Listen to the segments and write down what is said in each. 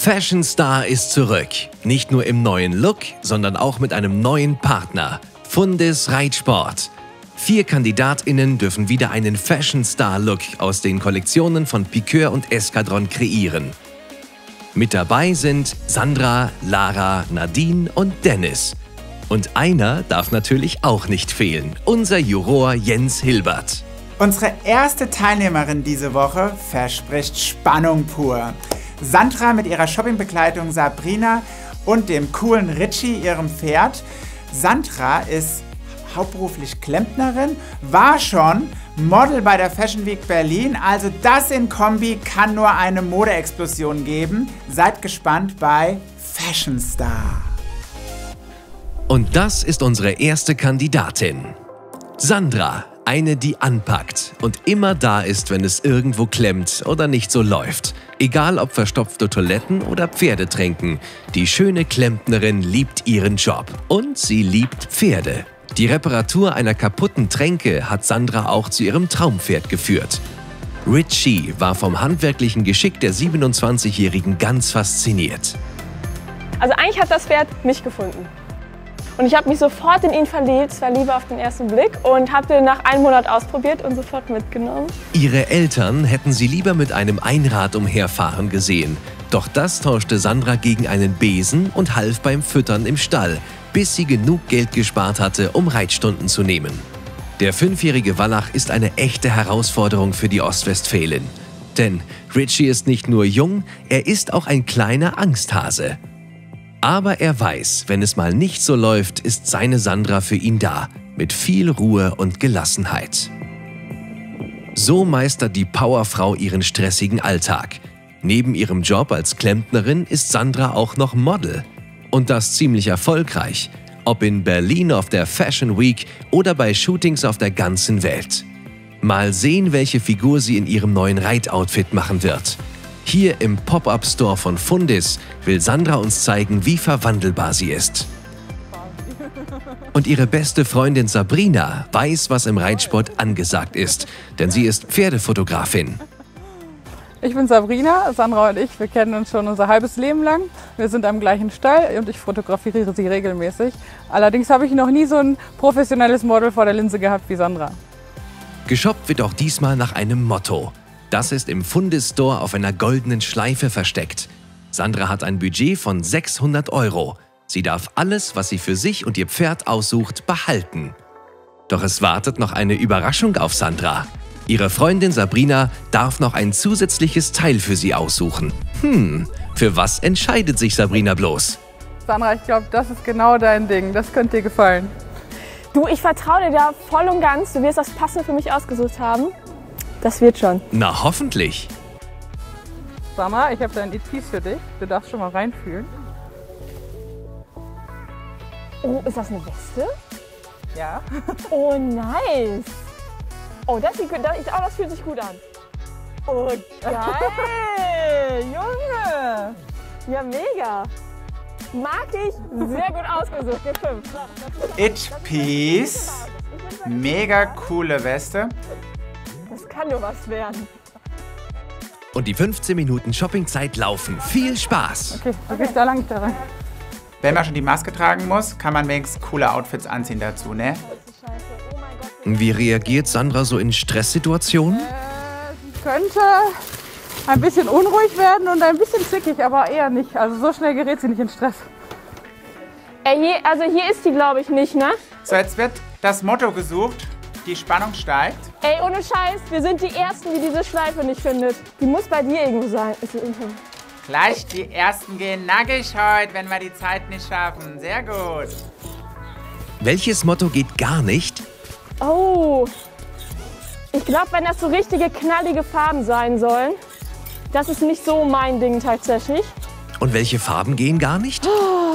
Fashion Star ist zurück. Nicht nur im neuen Look, sondern auch mit einem neuen Partner. Fundis Reitsport. 4 KandidatInnen dürfen wieder einen Fashion Star Look aus den Kollektionen von Piqueur und Eskadron kreieren. Mit dabei sind Sandra, Lara, Nadine und Dennis. Und einer darf natürlich auch nicht fehlen, unser Juror Jens Hilbert. Unsere erste Teilnehmerin diese Woche verspricht Spannung pur. Sandra mit ihrer Shoppingbegleitung Sabrina und dem coolen Richie, ihrem Pferd. Sandra ist hauptberuflich Klempnerin, war schon Model bei der Fashion Week Berlin. Also das in Kombi kann nur eine Modeexplosion geben. Seid gespannt bei Fashion Star. Und das ist unsere erste Kandidatin. Sandra, eine, die anpackt und immer da ist, wenn es irgendwo klemmt oder nicht so läuft. Egal ob verstopfte Toiletten oder Pferdetränken, die schöne Klempnerin liebt ihren Job und sie liebt Pferde. Die Reparatur einer kaputten Tränke hat Sandra auch zu ihrem Traumpferd geführt. Richie war vom handwerklichen Geschick der 27-Jährigen ganz fasziniert. Also eigentlich hat das Pferd mich gefunden. Und ich habe mich sofort in ihn verliebt, es war Liebe auf den ersten Blick und habe den nach einem Monat ausprobiert und sofort mitgenommen. Ihre Eltern hätten sie lieber mit einem Einrad umherfahren gesehen. Doch das tauschte Sandra gegen einen Besen und half beim Füttern im Stall, bis sie genug Geld gespart hatte, um Reitstunden zu nehmen. Der 5-jährige Wallach ist eine echte Herausforderung für die Ostwestfälin. Denn Richie ist nicht nur jung, er ist auch ein kleiner Angsthase. Aber er weiß, wenn es mal nicht so läuft, ist seine Sandra für ihn da, mit viel Ruhe und Gelassenheit. So meistert die Powerfrau ihren stressigen Alltag. Neben ihrem Job als Klempnerin ist Sandra auch noch Model. Und das ziemlich erfolgreich, ob in Berlin auf der Fashion Week oder bei Shootings auf der ganzen Welt. Mal sehen, welche Figur sie in ihrem neuen Reitoutfit machen wird. Hier im Pop-Up-Store von Fundis will Sandra uns zeigen, wie verwandelbar sie ist. Und ihre beste Freundin Sabrina weiß, was im Reitsport angesagt ist, denn sie ist Pferdefotografin. Ich bin Sabrina, Sandra und ich, wir kennen uns schon unser halbes Leben lang. Wir sind am gleichen Stall und ich fotografiere sie regelmäßig. Allerdings habe ich noch nie so ein professionelles Model vor der Linse gehabt wie Sandra. Geshoppt wird auch diesmal nach einem Motto. Das ist im Fundis Store auf einer goldenen Schleife versteckt. Sandra hat ein Budget von 600 €. Sie darf alles, was sie für sich und ihr Pferd aussucht, behalten. Doch es wartet noch eine Überraschung auf Sandra. Ihre Freundin Sabrina darf noch ein zusätzliches Teil für sie aussuchen. Für was entscheidet sich Sabrina bloß? Sandra, ich glaube, das ist genau dein Ding. Das könnte dir gefallen. Du, ich vertraue dir da voll und ganz. Du wirst das Passende für mich ausgesucht haben. Das wird schon. Na, hoffentlich. Sandra, ich habe da ein Etui für dich. Du darfst schon mal reinfühlen. Oh, ist das eine Weste? Ja. Oh, nice. Oh, das fühlt sich gut an. Oh, geil. Junge. Ja, mega. Mag ich. Sehr gut ausgesucht. Gib 5. It Peace. Mega coole Weste. Das kann nur was werden. Und die 15 Minuten Shoppingzeit laufen. Viel Spaß! Okay, du gehst da lang, nicht da rein. Wenn man schon die Maske tragen muss, kann man wenigstens coole Outfits anziehen dazu, ne? Wie reagiert Sandra so in Stresssituationen? Sie könnte ein bisschen unruhig werden und ein bisschen zickig, aber eher nicht. Also so schnell gerät sie nicht in Stress. Ey, hier ist die, glaube ich, nicht, ne? So, jetzt wird das Motto gesucht. Die Spannung steigt. Ey, ohne Scheiß, wir sind die Ersten, die diese Schleife nicht findet. Die muss bei dir irgendwo sein. Gleich die Ersten gehen nackig heute, wenn wir die Zeit nicht schaffen. Sehr gut. Welches Motto geht gar nicht? Oh, ich glaube, wenn das so richtige knallige Farben sein sollen, das ist nicht so mein Ding tatsächlich. Und welche Farben gehen gar nicht?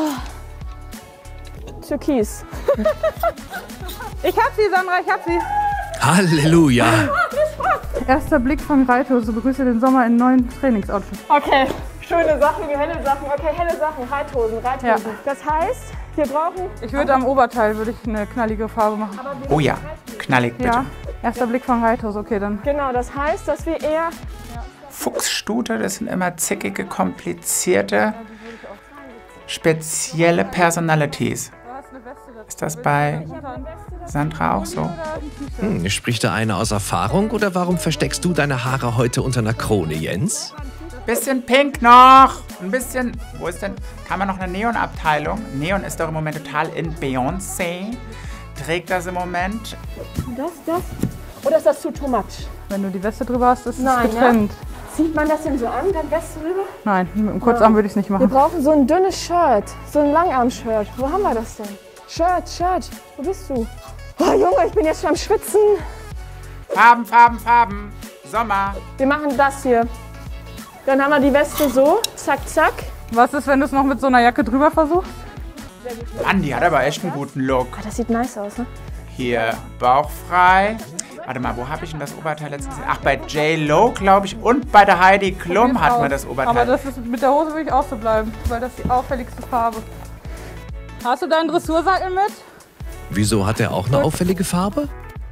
Türkis. Ich hab sie, Sandra, ich hab sie. Halleluja! Erster Blick von Reithose. Begrüße den Sommer in neuen Trainingsoutfit. Okay, schöne Sachen, helle Sachen. Okay, helle Sachen, Reithosen. Ja. Das heißt, wir brauchen... Ich würde am Oberteil eine knallige Farbe machen. Oh ja, knallig bitte. Ja, erster Blick von Reithose, okay dann. Genau, das heißt, dass wir eher Fuchsstute, das sind immer zickige, komplizierte, spezielle Personalities. Ist das bei Sandra auch so? Spricht da einer aus Erfahrung oder warum versteckst du deine Haare heute unter einer Krone, Jens? Bisschen pink noch. Ein bisschen. Wo ist denn? Kann man noch eine Neon-Abteilung? Neon ist doch im Moment total in. Beyoncé trägt das im Moment. Das? Oder ist das too much? Wenn du die Weste drüber hast, ist es Nein, getrennt. Zieht man das denn so an, dann Weste drüber? Nein, mit dem Kurzarm würde ich es nicht Wir machen. brauchen so ein dünnes Shirt. So ein Langarm-Shirt. Wo haben wir das denn? Shirt. Wo bist du? Oh Junge, ich bin jetzt schon am Schwitzen. Farben. Sommer. Wir machen das hier. Dann haben wir die Weste so. Zack, zack. Was ist, wenn du es noch mit so einer Jacke drüber versuchst? Mann, die hat aber echt einen guten Look. Ah, das sieht nice aus, ne? Hier, bauchfrei. Warte mal, wo habe ich denn das Oberteil letztens gesehen? Ach, bei J.Lo, glaube ich, und bei der Heidi Klum hat man das Oberteil. Aber das ist, mit der Hose will ich auch so bleiben, weil das die auffälligste Farbe. Hast du deinen Dressursattel mit? Wieso hat er auch eine auffällige Farbe?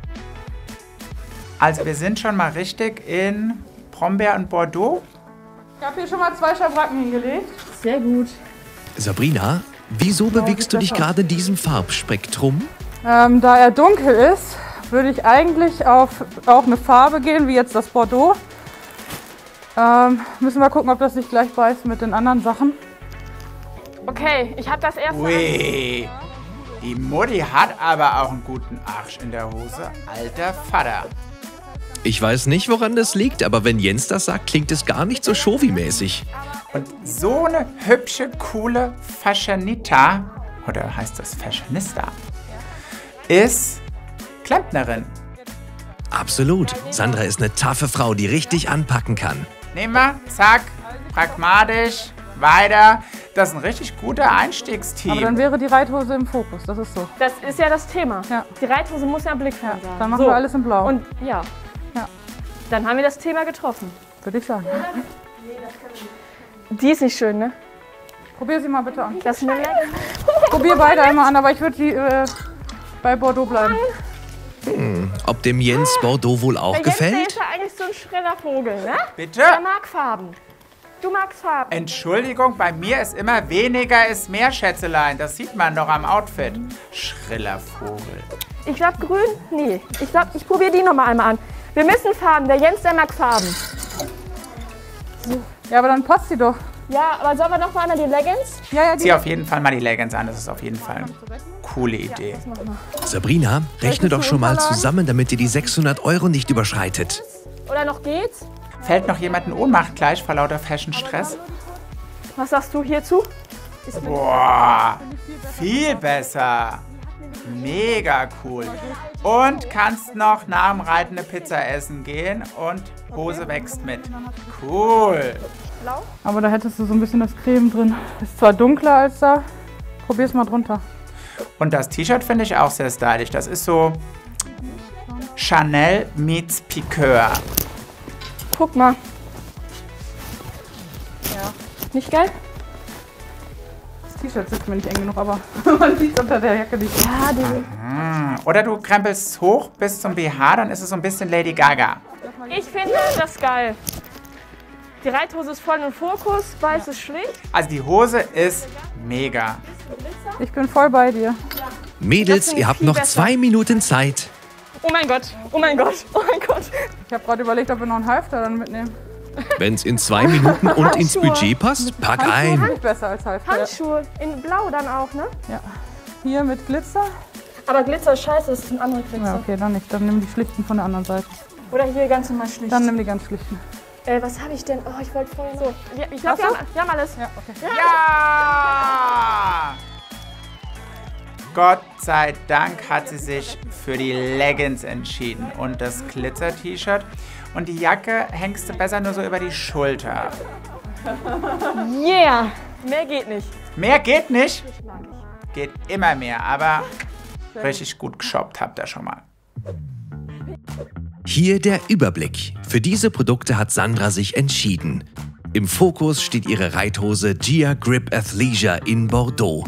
Also wir sind schon mal richtig in Brombeer und Bordeaux. Ich habe hier schon mal 2 Schabracken hingelegt. Sehr gut. Sabrina, wieso bewegst du dich gerade in diesem Farbspektrum? Da er dunkel ist, würde ich eigentlich auf auch eine Farbe gehen, wie jetzt das Bordeaux. Müssen wir gucken, ob das nicht gleich beißt mit den anderen Sachen. Okay, ich habe das erste. Ui, die Mutti hat aber auch einen guten Arsch in der Hose. Alter Vater. Ich weiß nicht, woran das liegt, aber wenn Jens das sagt, klingt es gar nicht so Showy-mäßig. Und so eine hübsche, coole Fashionista, oder heißt das Fashionista, ist Klempnerin. Absolut. Sandra ist eine taffe Frau, die richtig anpacken kann. Nehmen wir, zack, pragmatisch, weiter. Das ist ein richtig guter Einstiegsteam. Aber dann wäre die Reithose im Fokus, das ist so. Das ist ja das Thema. Ja. Die Reithose muss ja im Blick sein. Dann machen wir alles in Blau. Und ja. Ja. Dann haben wir das Thema getroffen. Würde ich sagen. Die ist nicht schön, ne? Probier sie mal bitte an. Das ist eine Probier beide einmal an, aber ich würde die bei Bordeaux bleiben. Ob dem Jens Bordeaux wohl auch Der Jens, der gefällt? ist ja eigentlich so ein schreller Vogel, ne? Bitte? Der mag Farben. Du magst Farben. Entschuldigung, bei mir ist immer weniger ist mehr, Schätzelein. Das sieht man doch am Outfit. Schriller Vogel. Ich glaube grün, nee. Ich probiere die noch mal einmal an. Wir müssen Farben. Der Jens, der mag Farben. Ja, aber dann passt sie doch. Ja, aber sollen wir noch mal einmal die Leggings? Ja, die Zieh auf jeden Fall mal die Leggings an. Das ist auf jeden Fall eine coole Idee. Sabrina, rechne doch schon mal Unterlagen? zusammen, damit ihr die 600 € nicht überschreitet. Oder noch geht's? Fällt noch jemand in Ohnmacht gleich vor lauter Fashion-Stress? Was sagst du hierzu? Boah, viel besser. Mega cool. Und kannst noch nach dem Reiten eine Pizza essen gehen und Hose wächst mit. Cool. Aber da hättest du so ein bisschen das Creme drin. Ist zwar dunkler als da. Probier's mal drunter. Und das T-Shirt finde ich auch sehr stylisch. Das ist so Chanel meets Piqueur. Guck mal. Ja. Nicht geil? Das T-Shirt sitzt mir nicht eng genug, aber man sieht unter der Jacke nicht. Ja, die. Oder du krempelst es hoch bis zum BH, dann ist es so ein bisschen Lady Gaga. Ich finde das geil. Die Reithose ist voll im Fokus, weiß ist schlicht. Also die Hose ist mega. Ich bin voll bei dir. Mädels, Das finde ihr ich habt viel noch besser. 2 Minuten Zeit. Oh mein Gott, oh mein Gott, oh mein Gott. Ich habe gerade überlegt, ob wir noch einen Halfter dann mitnehmen. Wenn's in 2 Minuten und ins Budget passt, pack ein. Nicht besser als Halfter. Handschuhe in Blau dann auch, ne? Ja. Hier mit Glitzer. Aber Glitzer ist scheiße, das ist ein anderer Glitzer. Ja, okay, dann nicht. Dann nimm die schlichten von der anderen Seite. Oder hier ganz normal schlicht. Dann nimm die ganz schlichten. Was habe ich denn? Oh, ich wollte vorhin so. Ja, ich Hast glaube, du? wir haben alles. Ja, okay. Ja! Gott sei Dank hat sie sich für die Leggings entschieden und das Glitzer-T-Shirt. Und die Jacke hängst du besser nur so über die Schulter. Yeah! Mehr geht nicht. Mehr geht nicht. Geht immer mehr, aber richtig gut geshoppt habt ihr schon mal. Hier der Überblick. Für diese Produkte hat Sandra sich entschieden. Im Fokus steht ihre Reithose Gia Grip Athleisure in Bordeaux.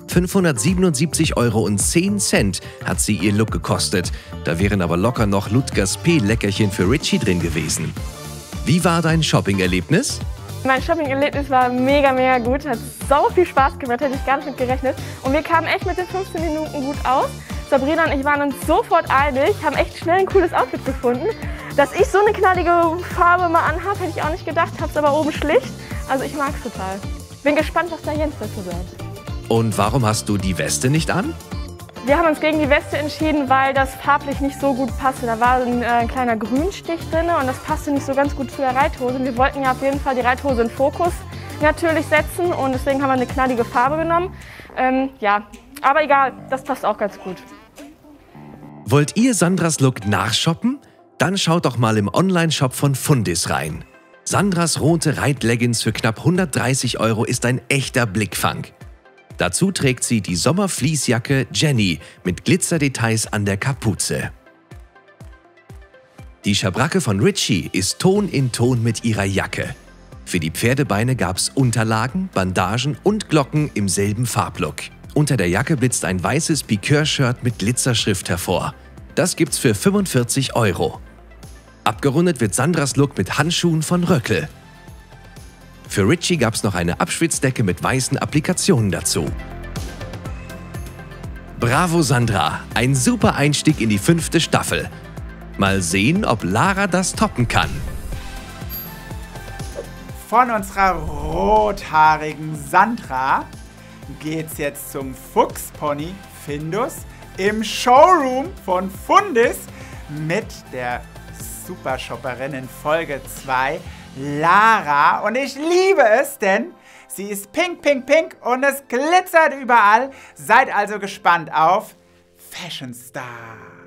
577,10 € hat sie ihr Look gekostet. Da wären aber locker noch Ludgers P-Leckerchen für Richie drin gewesen. Wie war dein Shopping-Erlebnis? Mein Shopping-Erlebnis war mega, mega gut. Hat sau viel Spaß gemacht, hätte ich gar nicht mit gerechnet. Und wir kamen echt mit den 15 Minuten gut aus. Sabrina und ich waren uns sofort einig, haben echt schnell ein cooles Outfit gefunden. Dass ich so eine knallige Farbe mal anhabe, hätte ich auch nicht gedacht, hab's aber oben schlicht. Also ich mag's total. Bin gespannt, was der Jens dazu sagt. Und warum hast du die Weste nicht an? Wir haben uns gegen die Weste entschieden, weil das farblich nicht so gut passte. Da war ein kleiner Grünstich drin und das passte nicht so ganz gut zu der Reithose. Wir wollten ja auf jeden Fall die Reithose in Fokus natürlich setzen und deswegen haben wir eine knallige Farbe genommen. Ja, aber egal, das passt auch ganz gut. Wollt ihr Sandras Look nachshoppen? Dann schaut doch mal im Online-Shop von Fundis rein. Sandras rote Reitleggings für knapp 130 € ist ein echter Blickfang. Dazu trägt sie die Sommerfleecejacke Jenny mit Glitzerdetails an der Kapuze. Die Schabracke von Richie ist Ton in Ton mit ihrer Jacke. Für die Pferdebeine gab's Unterlagen, Bandagen und Glocken im selben Farblook. Unter der Jacke blitzt ein weißes Piqueur-Shirt mit Glitzerschrift hervor. Das gibt's für 45 €. Abgerundet wird Sandras Look mit Handschuhen von Röckel. Für Richie gab's noch eine Abschwitzdecke mit weißen Applikationen dazu. Bravo Sandra, ein super Einstieg in die 5. Staffel. Mal sehen, ob Lara das toppen kann. Von unserer rothaarigen Sandra geht's jetzt zum Fuchspony Findus im Showroom von Fundis mit der Supershopperin in Folge 2, Lara. Und ich liebe es, denn sie ist pink, pink, pink und es glitzert überall. Seid also gespannt auf Fashion Star.